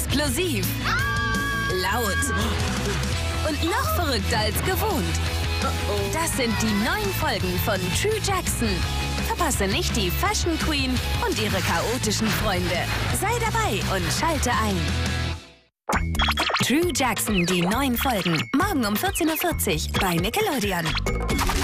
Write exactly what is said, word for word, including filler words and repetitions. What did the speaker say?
explosiv, laut und noch verrückter als gewohnt. Das sind die neuen Folgen von True Jackson. Verpasse nicht die Fashion Queen und ihre chaotischen Freunde. Sei dabei und schalte ein. True Jackson, die neuen Folgen. Morgen um vierzehn Uhr vierzig bei Nickelodeon.